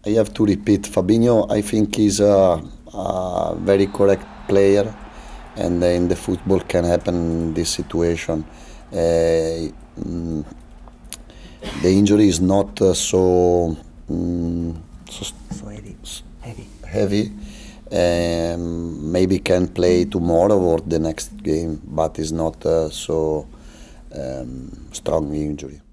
I have to repeat, Fabinho, I think is a very correct player, and in the football can happen this situation. The injury is not So heavy. Maybe can play tomorrow or the next game, but it's not so strong injury.